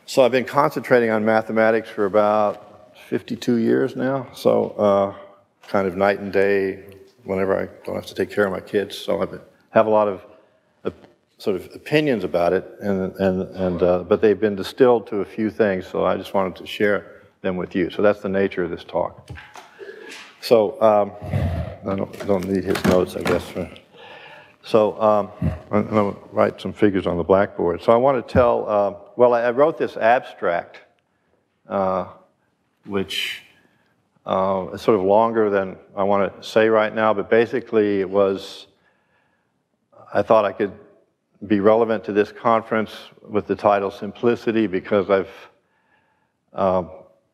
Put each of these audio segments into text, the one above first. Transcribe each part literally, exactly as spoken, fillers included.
So I've been concentrating on mathematics for about fifty-two years now, so uh, kind of night and day whenever I don't have to take care of my kids. So I have a lot of uh, sort of opinions about it, and, and, and, uh, but they've been distilled to a few things, so I just wanted to share them with you. So that's the nature of this talk. So um, I don't, don't need his notes, I guess. For, so um, I'm going to write some figures on the blackboard. So I want to tell, uh, well, I wrote this abstract, uh, which uh, is sort of longer than I want to say right now, but basically it was, I thought I could be relevant to this conference with the title Simplicity, because I've um,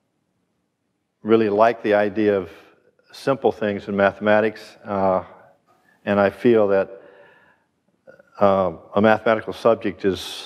really liked the idea of simple things in mathematics, uh, and I feel that uh, a mathematical subject is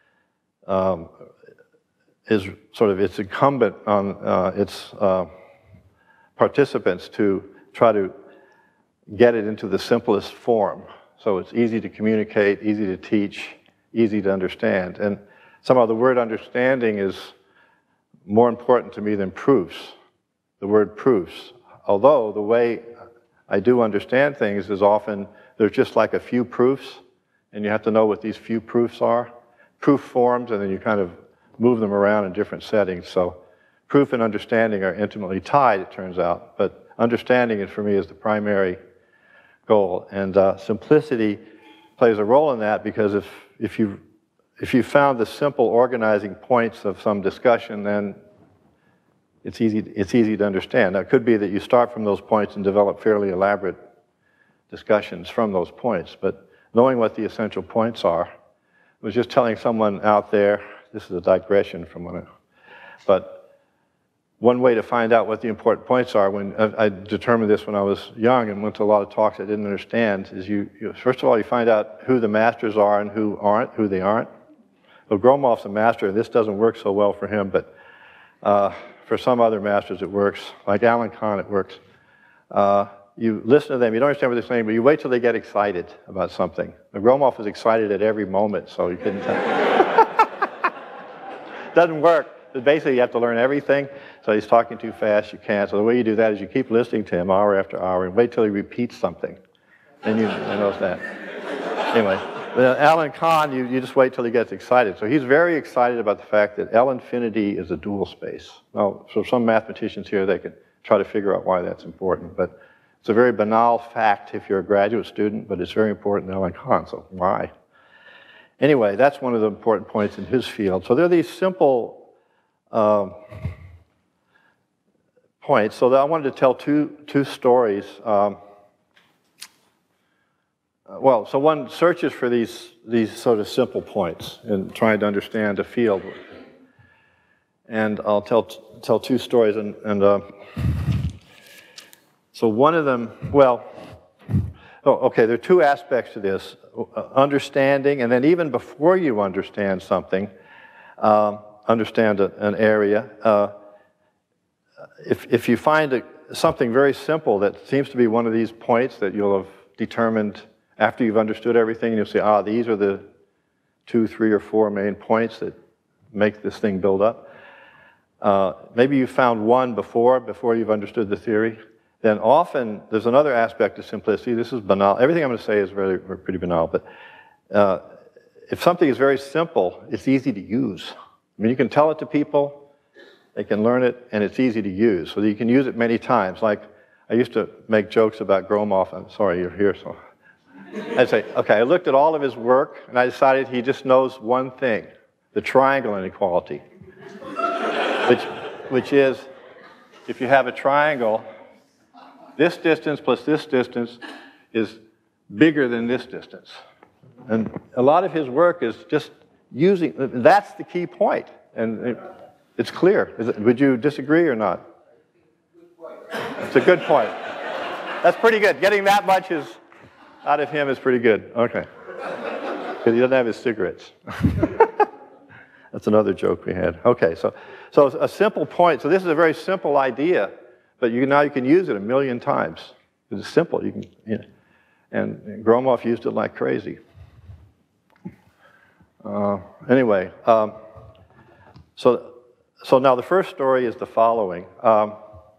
um, is sort of, it's incumbent on uh, its uh, participants to try to get it into the simplest form. So it's easy to communicate, easy to teach, easy to understand. And somehow the word understanding is more important to me than proofs, the word proofs. Although the way I do understand things is often there's just like a few proofs, and you have to know what these few proofs are. Proof forms, and then you kind of move them around in different settings. So proof and understanding are intimately tied, it turns out. But understanding it for me is the primary goal. And uh, simplicity plays a role in that, because if, if, you, if you found the simple organizing points of some discussion, then it's easy, it's easy to understand. Now, it could be that you start from those points and develop fairly elaborate discussions from those points, but knowing what the essential points are, I was just telling someone out there, this is a digression from one, but one way to find out what the important points are, when I determined this when I was young and went to a lot of talks I didn't understand, is you, you first of all, you find out who the masters are and who aren't, who they aren't. Well, Gromov's a master, and this doesn't work so well for him, but uh, for some other masters it works. Like Alan Kahn, it works. Uh, you listen to them, you don't understand what they're saying, but you wait till they get excited about something. But Gromov was excited at every moment, so you couldn't tell. Doesn't work. But basically, you have to learn everything. So he's talking too fast, you can't. So the way you do that is you keep listening to him hour after hour and wait till he repeats something. Then you, you know that. Anyway, but Alan Kahn, you, you just wait till he gets excited. So he's very excited about the fact that L infinity is a dual space. Now, so some mathematicians here, they can try to figure out why that's important. But it's a very banal fact if you're a graduate student, but it's very important to Alan Kahn, so why? Anyway, that's one of the important points in his field. So there are these simple Um, points. So that I wanted to tell two, two stories. Um, well, so one searches for these, these sort of simple points in trying to understand a field. And I'll tell, tell two stories. And, and uh, so one of them, well, oh, okay, there are two aspects to this. Uh, understanding, and then even before you understand something, um, understand a, an area. Uh, if, if you find a, something very simple that seems to be one of these points that you'll have determined after you've understood everything, you'll say, ah, these are the two, three, or four main points that make this thing build up. Uh, maybe you found one before, before you've understood the theory. Then often, there's another aspect of simplicity. This is banal. Everything I'm going to say is very, pretty banal, but uh, if something is very simple, it's easy to use. I mean, you can tell it to people, they can learn it, and it's easy to use. So you can use it many times. Like, I used to make jokes about Gromov. I'm sorry you're here, so. I'd say, okay, I looked at all of his work, and I decided he just knows one thing, the triangle inequality, which, which is, if you have a triangle, this distance plus this distance is bigger than this distance. And a lot of his work is just using, that's the key point, and it, it's clear. Is it, would you disagree or not? It's a good point. That's pretty good. Getting that much is out of him is pretty good. Okay. Because he doesn't have his cigarettes. That's another joke we had. Okay, so, so a simple point. So this is a very simple idea, but you, now you can use it a million times. It's simple. You can, you know, and Gromov used it like crazy. Uh, anyway, um, So, so now the first story is the following. Um,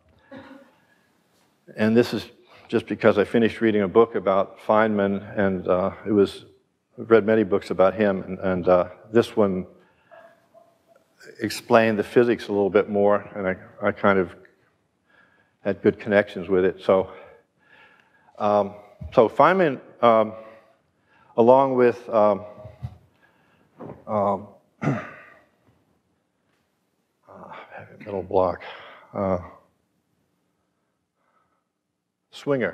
and this is just because I finished reading a book about Feynman, and uh, it was, I've read many books about him, and, and uh, this one explained the physics a little bit more, and I, I kind of had good connections with it. So, um, so Feynman, um, along with um, um, uh, middle block, uh, Schwinger,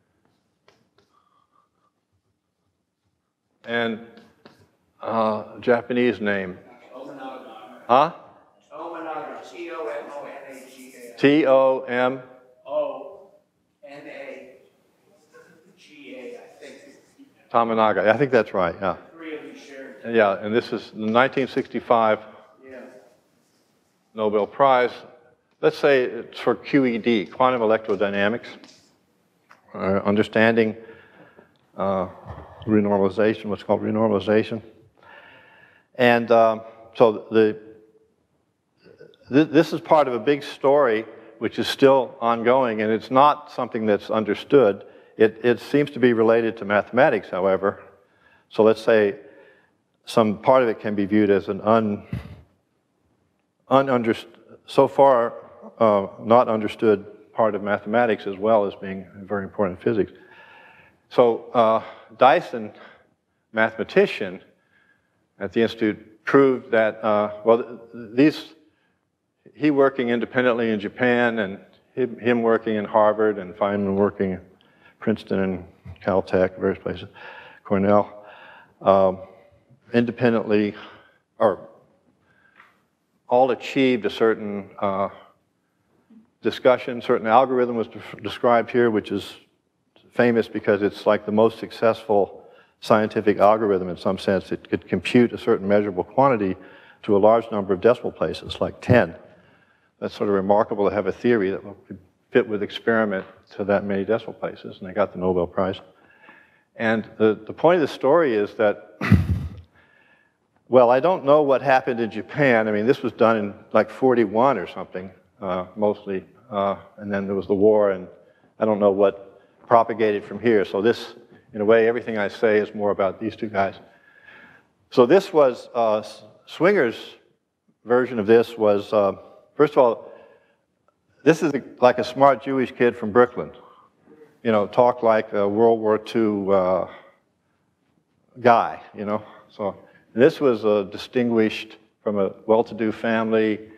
and uh, Japanese name. Huh? Tomonaga, T O M O N A G A. T O M O N A G A, I think. Tomonaga. I think that's right, yeah. Three of you shared. Yeah, and this is the nineteen sixty-five Yeah. Nobel Prize. Let's say it's for Q E D, quantum electrodynamics, uh, understanding uh, renormalization, what's called renormalization. And um, so the this is part of a big story which is still ongoing, and it's not something that's understood. It, it seems to be related to mathematics, however. So let's say some part of it can be viewed as an un, ununderstood, so far uh, not understood part of mathematics as well as being very important in physics. So uh, Dyson, mathematician at the Institute, proved that, uh, well, these he working independently in Japan, and him, him working in Harvard, and Feynman working in Princeton and Caltech, various places, Cornell, um, independently, or all achieved a certain uh, discussion, certain algorithm was de described here, which is famous because it's like the most successful scientific algorithm in some sense. It could compute a certain measurable quantity to a large number of decimal places, like ten. That's sort of remarkable to have a theory that could fit with experiment to that many decimal places, and they got the Nobel Prize. And the, the point of the story is that, well, I don't know what happened in Japan. I mean, this was done in like forty-one or something, uh, mostly, uh, and then there was the war, and I don't know what propagated from here. So this, in a way, everything I say is more about these two guys. So this was, uh, Schwinger's version of this was, uh, first of all, this is like a smart Jewish kid from Brooklyn. You know, talk like a World War Two uh, guy, you know. So this was a distinguished from a well-to-do family.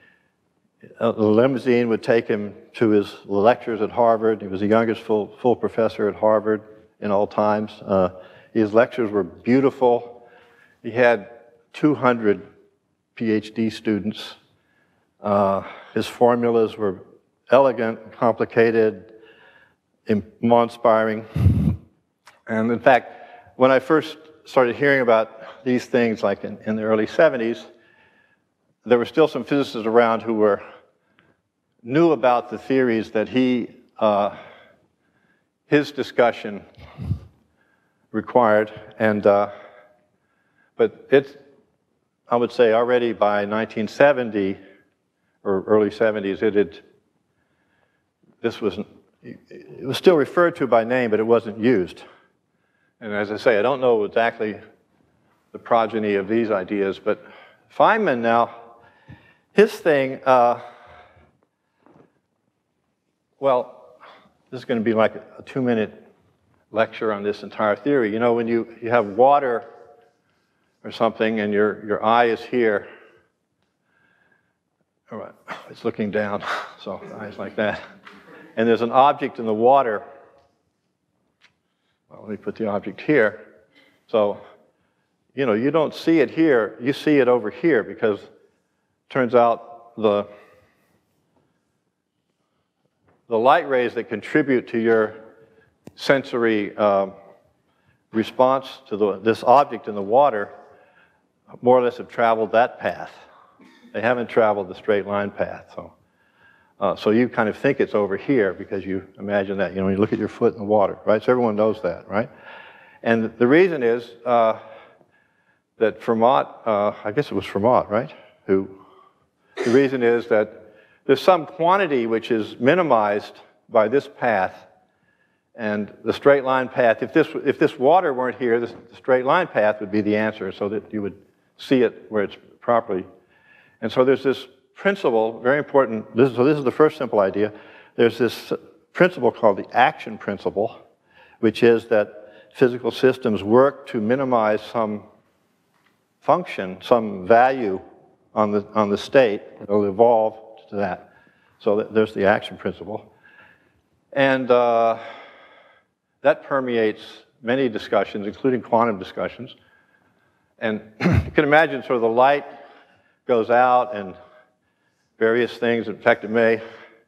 A limousine would take him to his lectures at Harvard. He was the youngest full, full professor at Harvard in all times. Uh, his lectures were beautiful. He had two hundred PhD students. Uh, his formulas were elegant, complicated, awe-inspiring. And in fact, when I first started hearing about these things, like in, in the early seventies, there were still some physicists around who were knew about the theories that he, uh, his discussion required. And, uh, but it's, I would say already by nineteen seventy, or early seventies, it had, this was, it was still referred to by name, but it wasn't used. And as I say, I don't know exactly the progeny of these ideas, but Feynman now, his thing, uh, well, this is going to be like a two-minute lecture on this entire theory. You know, when you, you have water or something and your, your eye is here, all right, it's looking down, so eyes like that. And there's an object in the water. Well, let me put the object here. So, you know, you don't see it here, you see it over here, because it turns out the, the light rays that contribute to your sensory uh, response to the, this object in the water more or less have traveled that path. They haven't traveled the straight line path. So, uh, so you kind of think it's over here because you imagine that, you know, you look at your foot in the water, right? So everyone knows that, right? And the reason is uh, that Fermat, uh, I guess it was Fermat, right? Who The reason is that there's some quantity which is minimized by this path, and the straight line path, if this, if this water weren't here, this, the straight line path would be the answer so that you would see it where it's properly. And so there's this principle, very important, this, so this is the first simple idea. There's this principle called the action principle, which is that physical systems work to minimize some function, some value on the, on the state. It'll evolve to that. So that there's the action principle. And uh, that permeates many discussions, including quantum discussions. And you can imagine sort of the light goes out and various things, in fact it may.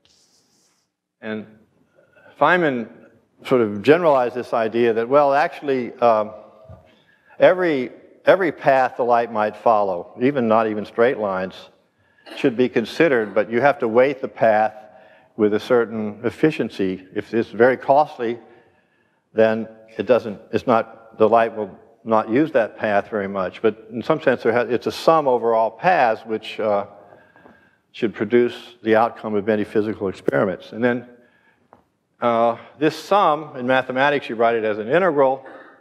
And Feynman sort of generalized this idea that, well, actually, um, every, every path the light might follow, even not even straight lines, should be considered, but you have to weight the path with a certain efficiency. If it's very costly, then it doesn't, it's not, the light will not use that path very much. But in some sense, there has, it's a sum over all paths which uh, should produce the outcome of many physical experiments. And then uh, this sum, in mathematics, you write it as an integral,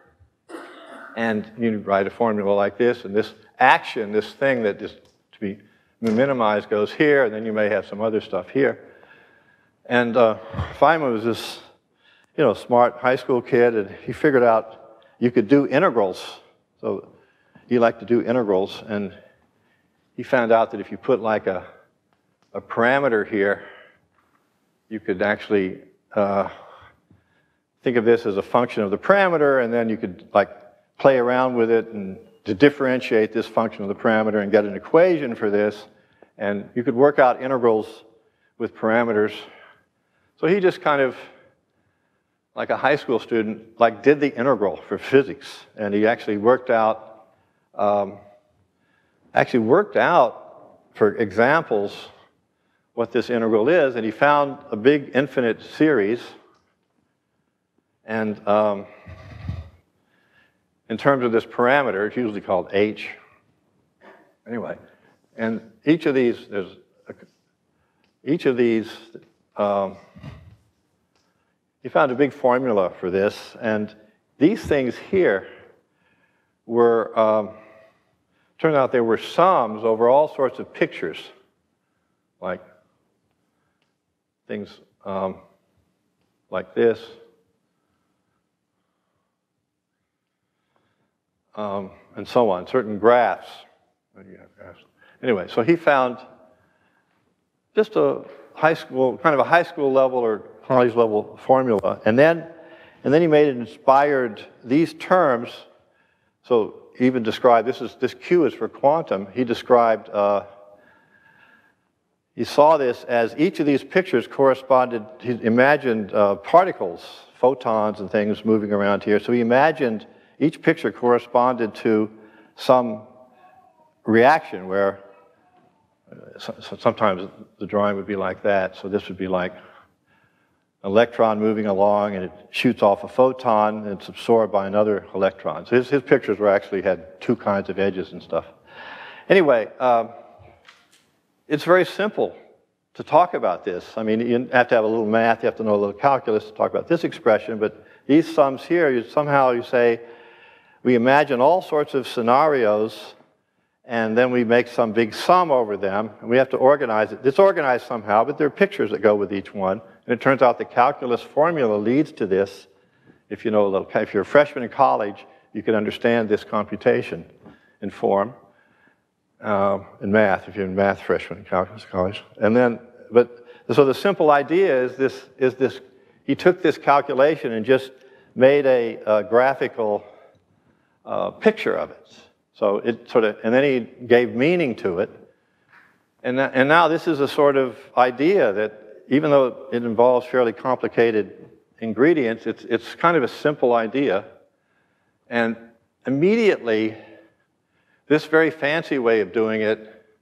and you write a formula like this, and this action, this thing that is to be minimized goes here, and then you may have some other stuff here. And uh, Feynman was this, you know, smart high school kid, and he figured out you could do integrals. So he liked to do integrals, and he found out that if you put like a, a parameter here, you could actually uh, think of this as a function of the parameter, and then you could like play around with it and to differentiate this function of the parameter and get an equation for this, and you could work out integrals with parameters. So he just kind of, like a high school student, like did the integral for physics, and he actually worked out, um, actually worked out for examples what this integral is, and he found a big infinite series, and um, in terms of this parameter, it's usually called h. Anyway, and each of these, there's a, each of these, um, he found a big formula for this, and these things here were, um, turned out they were sums over all sorts of pictures, like things um, like this. Um, and so on, certain graphs. Anyway, so he found just a high school, kind of a high school level or college level formula, and then, and then he made it inspired these terms. So he even described, this is, this Q is for quantum. He described, uh, he saw this as each of these pictures corresponded, he imagined uh, particles, photons and things moving around here. So he imagined each picture corresponded to some reaction where uh, so, so sometimes the drawing would be like that. So this would be like an electron moving along, and it shoots off a photon, and it's absorbed by another electron. So his, his pictures were actually had two kinds of edges and stuff. Anyway, um, it's very simple to talk about this. I mean, you have to have a little math, you have to know a little calculus to talk about this expression, but these sums here, you, somehow you say, we imagine all sorts of scenarios, and then we make some big sum over them, and we have to organize it. It's organized somehow, but there are pictures that go with each one, and it turns out the calculus formula leads to this. If you know a little, if you're a freshman in college, you can understand this computation in form, uh, in math, if you're in math freshman in calculus college. And then, but, so the simple idea is this, is this, he took this calculation and just made a, a graphical Uh, picture of it. So it sort of, and then he gave meaning to it. And, that, and now this is a sort of idea that even though it involves fairly complicated ingredients, it's, it's kind of a simple idea. And immediately, this very fancy way of doing it,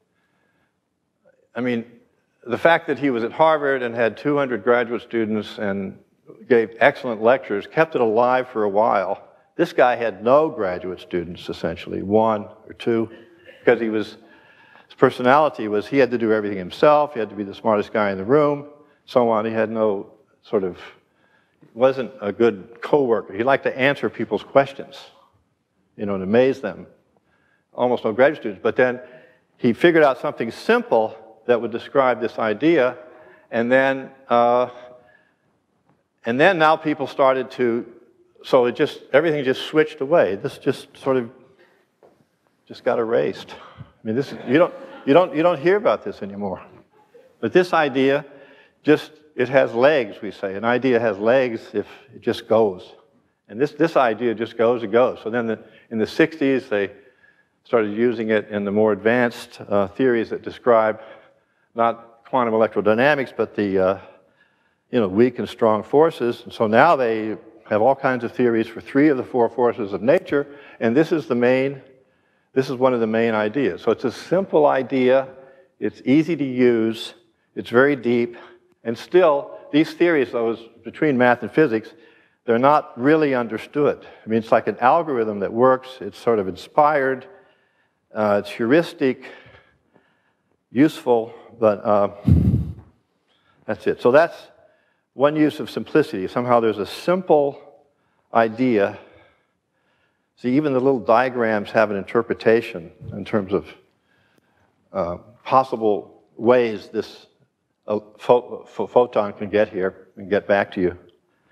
I mean, the fact that he was at Harvard and had two hundred graduate students and gave excellent lectures kept it alive for a while. This guy had no graduate students, essentially, one or two, because he was His personality was he had to do everything himself, he had to be the smartest guy in the room, so on. He had no sort of, wasn't a good co-worker. He liked to answer people's questions, you know, and amaze them. Almost no graduate students. But then he figured out something simple that would describe this idea, and then, uh, and then now people started to, so it just, everything just switched away. This just sort of just got erased. I mean, this is, you don't, you don't, you don't hear about this anymore. But this idea just, it has legs, we say. An idea has legs if it just goes. And this, this idea just goes and goes. So then the, in the sixties, they started using it in the more advanced uh, theories that describe not quantum electrodynamics, but the uh, you know, weak and strong forces. And so now they have all kinds of theories for three of the four forces of nature, and this is the main, this is one of the main ideas. So it's a simple idea, it's easy to use, it's very deep, and still, these theories, those between math and physics, they're not really understood. I mean, it's like an algorithm that works, it's sort of inspired, Uh, it's heuristic, useful, but uh, that's it. So that's one use of simplicity. Somehow there's a simple idea. See, even the little diagrams have an interpretation in terms of uh, possible ways this uh, pho pho photon can get here and get back to you.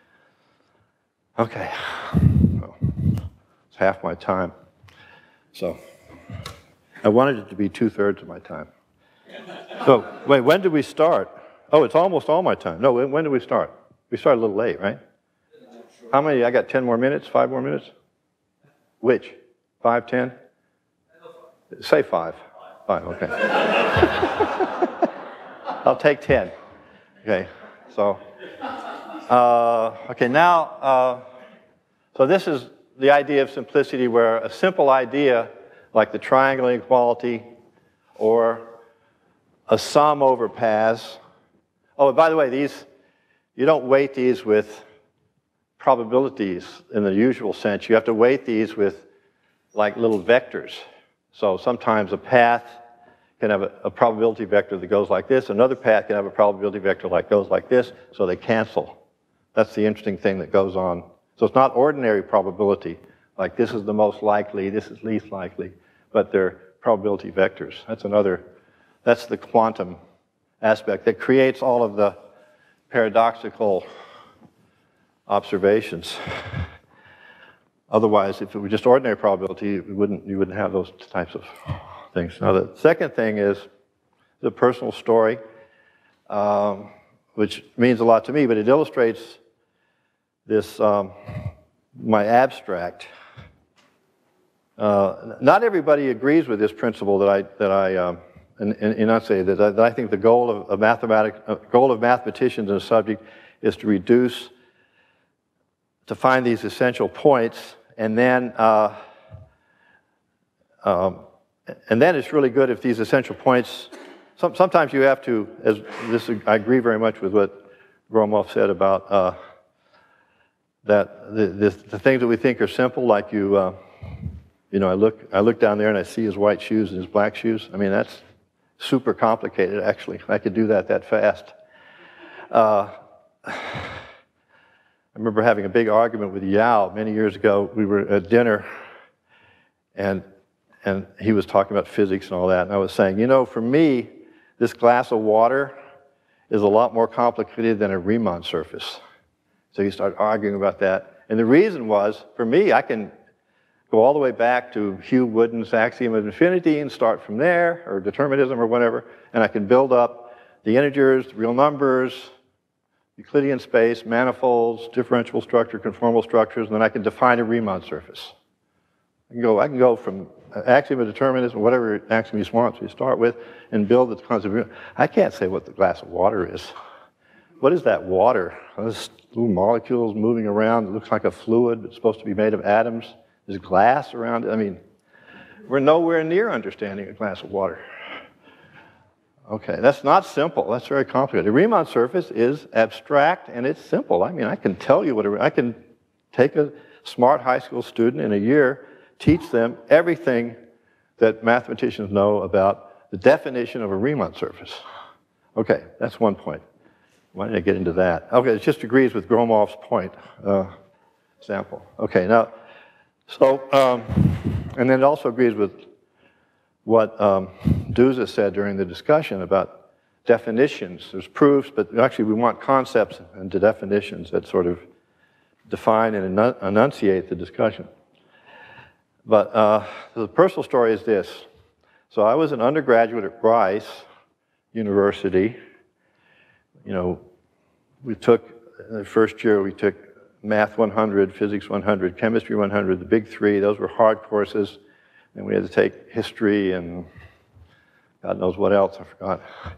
Okay, well, it's half my time. So I wanted it to be two-thirds of my time. So, wait, when did we start? Oh, it's almost all my time. No, when did we start? We started a little late, right? How many? I got ten more minutes, five more minutes? Which? Five, ten? Say five. Five, okay. I'll take ten. Okay, so, uh, okay, now, uh, so this is the idea of simplicity, where a simple idea like the triangle inequality or a sum over paths. Oh, by the way, these, you don't weight these with probabilities in the usual sense. You have to weight these with like little vectors. So sometimes a path can have a, a probability vector that goes like this. Another path can have a probability vector that goes like this, so they cancel. That's the interesting thing that goes on. So it's not ordinary probability, like this is the most likely, this is least likely, but they're probability vectors. That's another, that's the quantum aspect that creates all of the paradoxical observations. Otherwise, if it were just ordinary probability, you wouldn't, you wouldn't have those types of things. Now, the second thing is the personal story, um, which means a lot to me, but it illustrates this, um, my abstract. Uh, not everybody agrees with this principle that I, that I um, enunciate, that I, that I think the goal of, of, mathematic, uh, goal of mathematicians in a subject is to reduce, to find these essential points, and then, uh, um, and then it's really good if these essential points, some, sometimes you have to, as this, I agree very much with what Gromov said about uh, that the, the, the things that we think are simple, like you, uh, you know, I look, I look down there and I see his white shoes and his black shoes. I mean, that's super complicated, actually. I could do that that fast. Uh, I remember having a big argument with Yao many years ago. We were at dinner, and, and he was talking about physics and all that, and I was saying, you know, for me, this glass of water is a lot more complicated than a Riemann surface. So he started arguing about that. And the reason was, for me, I can go all the way back to Hugh Wooden's axiom of infinity and start from there, or determinism or whatever, and I can build up the integers, the real numbers, Euclidean space, manifolds, differentiable structure, conformal structures, and then I can define a Riemann surface. I can go, I can go from axiom of determinism, whatever axiom you want to start with, and build the concept of, I can't say what the glass of water is. What is that water? Those little molecules moving around. It looks like a fluid. It's supposed to be made of atoms. There's glass around it. I mean, we're nowhere near understanding a glass of water. Okay, that's not simple. That's very complicated. A Riemann surface is abstract and it's simple. I mean, I can tell you what a, I can take a smart high school student in a year, teach them everything that mathematicians know about the definition of a Riemann surface. Okay, that's one point. Why did I get into that? Okay, it just agrees with Gromov's point uh, sample. Okay, now, so, um, and then it also agrees with what um, Duza said during the discussion about definitions. There's proofs, but actually we want concepts and definitions that sort of define and enunciate the discussion. But uh, the personal story is this. So I was an undergraduate at Rice University. You know, we took, in the first year we took Math one hundred, Physics one hundred, Chemistry one hundred, the big three. Those were hard courses. And we had to take history and God knows what else, I forgot.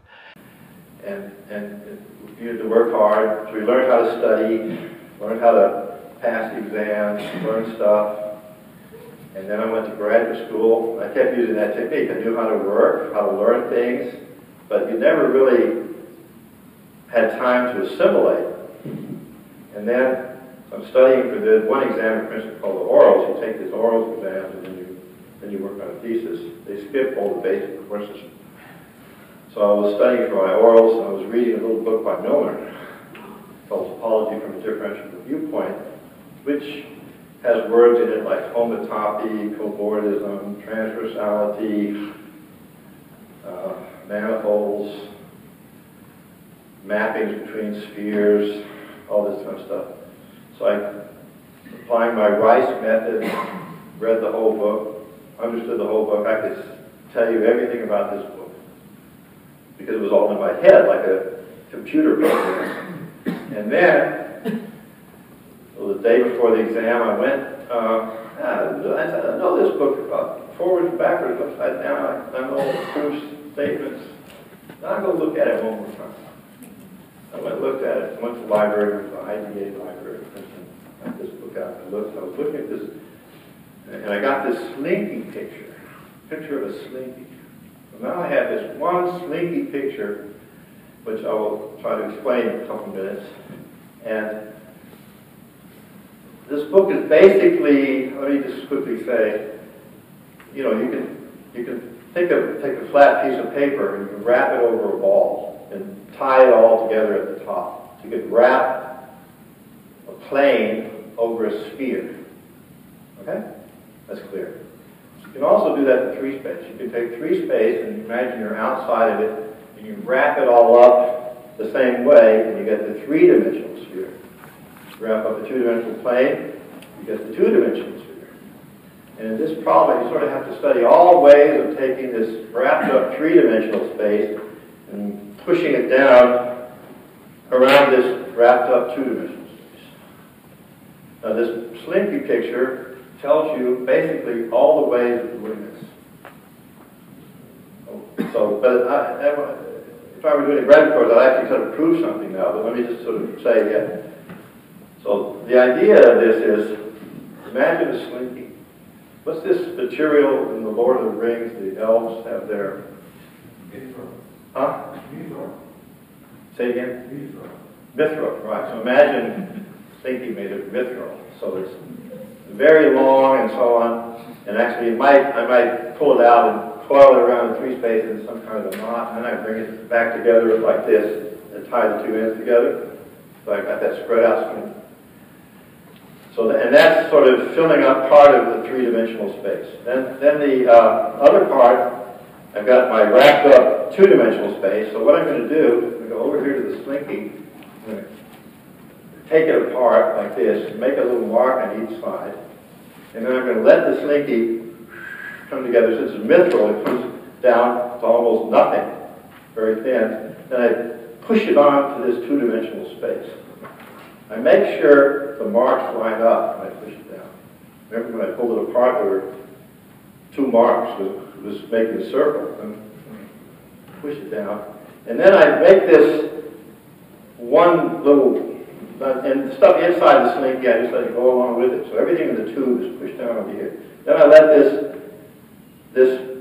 And, and you had to work hard. So we learned how to study, learned how to pass the exams, learn stuff. And then I went to graduate school. I kept using that technique. I knew how to work, how to learn things, but you never really had time to assimilate. And then I'm studying for the one exam, for instance, called the orals. You take these orals exams and then you, then you work on a thesis. They skip all the basic courses. So I was studying for my orals, and I was reading a little book by Milner called Topology from a Differential Viewpoint, which has words in it like homotopy, cobordism, transversality, uh, manifolds, mappings between spheres, all this kind of stuff. So I, applying my Rice method, read the whole book, understood the whole book. I could tell you everything about this book because it was all in my head like a computer program. And then, well, the day before the exam, I went, uh, I said, I know this book about forwards and backwards, upside down. I know all the proofs, statements. Now I'm going to look at it one more time. I went and looked at it. I went to the library, went to the I D A library, and I got this book out. I looked, I was looking at this, and I got this slinky picture, picture of a slinky. So now I have this one slinky picture, which I will try to explain in a couple minutes. And this book is basically, let me just quickly say, you know, you can you can take a take a flat piece of paper and you can wrap it over a ball and tie it all together at the top. So you could wrap a plane over a sphere. Okay? That's clear. You can also do that in three space. You can take three space and imagine you're outside of it and you wrap it all up the same way and you get the three-dimensional sphere. Wrap up a two-dimensional plane, you get the two-dimensional sphere. And in this problem, you sort of have to study all ways of taking this wrapped up three-dimensional space and pushing it down around this wrapped up two-dimensional space. Now this slinky picture tells you basically all the ways of doing this. So, but I, I, if I were doing a graduate course, I'd actually sort of prove something now, but let me just sort of say, yeah. So the idea of this is, imagine a slinky. What's this material in the Lord of the Rings the elves have there? Mithril. Huh? Mithril. Say it again? Mithril. Mithril, right. So imagine slinky made of mithril. So it's very long and so on. And actually it might, I might pull it out and coil it around in three spaces in some kind of a knot, and then I bring it back together like this and tie the two ends together. So I got that spread out slinky. So, the, and that's sort of filling up part of the three-dimensional space. Then, then the uh, other part, I've got my wrapped up two-dimensional space. So what I'm going to do, I'm going to go over here to the slinky, I'm going to take it apart like this, make a little mark on each side, and then I'm going to let the slinky come together. Since it's mithril, it comes down to almost nothing, very thin. Then I push it on to this two-dimensional space. I make sure the marks line up when I push it down. Remember when I pulled it apart, there were two marks. It was making a circle. And push it down. And then I make this one little, and the stuff inside the slinky, I just let it go along with it. So everything in the tube is pushed down over here. Then I let this, this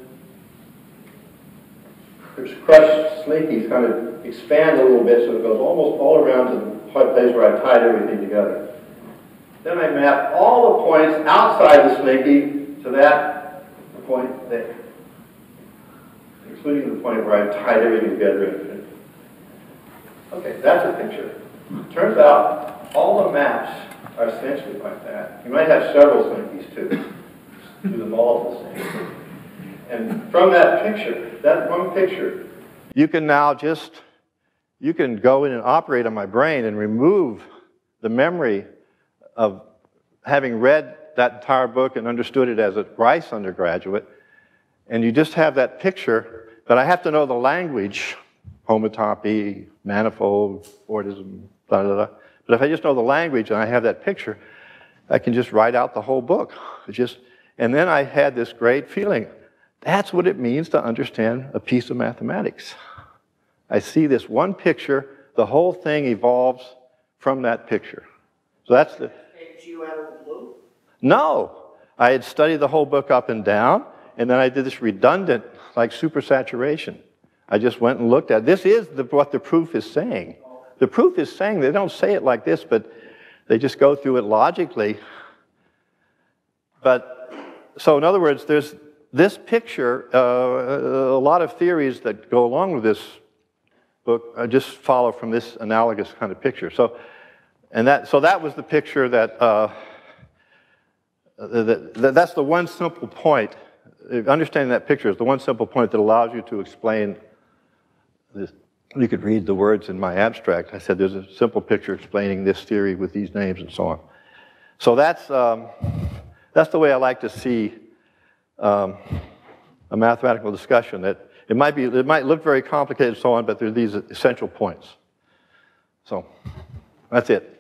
crushed slinky kind of expand a little bit so it goes almost all around to the place where I tied everything together. Then I map all the points outside the slinky to that point there, including point where I tied everything together. And, okay, that's a picture. Turns out all the maps are essentially like that. You might have several like these two. Do them all the same. And from that picture, that one picture, you can now just, you can go in and operate on my brain and remove the memory of having read that entire book and understood it as a Rice undergraduate, and you just have that picture, but I have to know the language, homotopy, manifold, Fordism, blah, blah, blah. But if I just know the language and I have that picture, I can just write out the whole book. It just, and then I had this great feeling. That's what it means to understand a piece of mathematics. I see this one picture, the whole thing evolves from that picture. So that's the... Takes you out of the blue? No. I had studied the whole book up and down, and then I did this redundant, like supersaturation. I just went and looked at it. This is the, what the proof is saying. The proof is saying, they don't say it like this, but they just go through it logically. But, so in other words, there's this picture, uh, a lot of theories that go along with this book uh, just follow from this analogous kind of picture. So, and that, so that was the picture that, uh, that, that, that's the one simple point. Understanding that picture is the one simple point that allows you to explain this. You could read the words in my abstract. I said there's a simple picture explaining this theory with these names and so on. So that's, um, that's the way I like to see um, a mathematical discussion. That it might be, it might look very complicated and so on, but there are these essential points. So that's it.